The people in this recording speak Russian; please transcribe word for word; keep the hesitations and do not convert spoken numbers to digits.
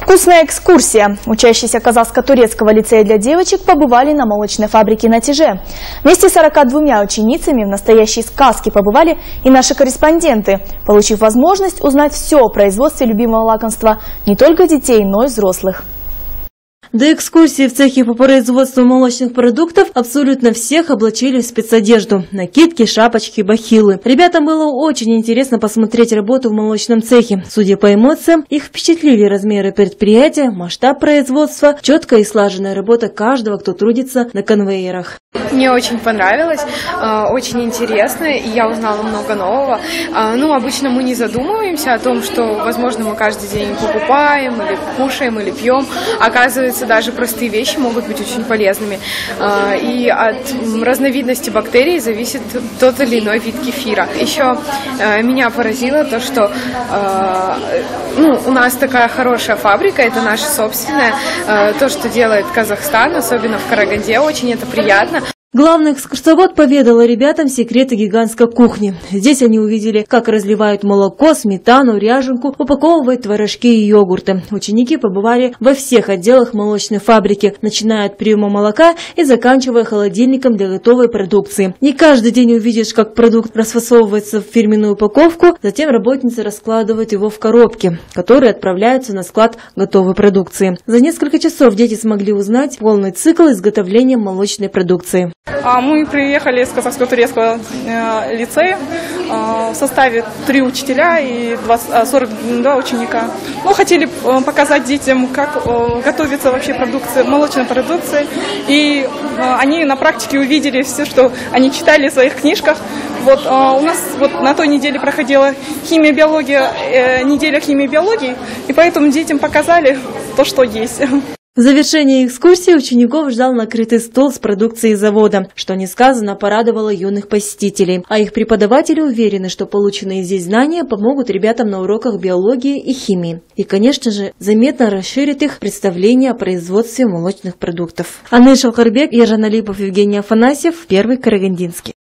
Вкусная экскурсия. Учащиеся Казахско-турецкого лицея для девочек побывали на молочной фабрике на Теже. Вместе с сорока двумя ученицами в настоящей сказке побывали и наши корреспонденты, получив возможность узнать все о производстве любимого лакомства не только детей, но и взрослых. До экскурсии в цехе по производству молочных продуктов абсолютно всех облачили в спецодежду – накидки, шапочки, бахилы. Ребятам было очень интересно посмотреть работу в молочном цехе. Судя по эмоциям, их впечатлили размеры предприятия, масштаб производства, четкая и слаженная работа каждого, кто трудится на конвейерах. Мне очень понравилось, очень интересно, и я узнала много нового. Ну, обычно мы не задумываемся о том, что, возможно, мы каждый день покупаем, или кушаем, или пьем. Оказывается, даже простые вещи могут быть очень полезными. И от разновидности бактерий зависит тот или иной вид кефира. Еще меня поразило то, что ну, у нас такая хорошая фабрика, это наша собственная. То, что делает Казахстан, особенно в Караганде, очень это приятно. Главный экскурсовод поведала ребятам секреты гигантской кухни. Здесь они увидели, как разливают молоко, сметану, ряженку, упаковывают творожки и йогурты. Ученики побывали во всех отделах молочной фабрики, начиная от приема молока и заканчивая холодильником для готовой продукции. Не каждый день увидишь, как продукт расфасовывается в фирменную упаковку, затем работницы раскладывают его в коробки, которые отправляются на склад готовой продукции. За несколько часов дети смогли узнать полный цикл изготовления молочной продукции. Мы приехали из Казахско-турецкого лицея в составе три учителя и сорок два ученика. Мы хотели показать детям, как готовится вообще продукция, молочная продукция. И они на практике увидели все, что они читали в своих книжках. Вот у нас вот на той неделе проходила химия, биология, неделя химии и биологии, и поэтому детям показали то, что есть. В завершении экскурсии учеников ждал накрытый стол с продукцией завода, что несказанно порадовало юных посетителей. А их преподаватели уверены, что полученные здесь знания помогут ребятам на уроках биологии и химии. И, конечно же, заметно расширит их представление о производстве молочных продуктов. Анны Шалхарбек, Ержан Алипов, Евгений Афанасьев, Первый Карагандинский.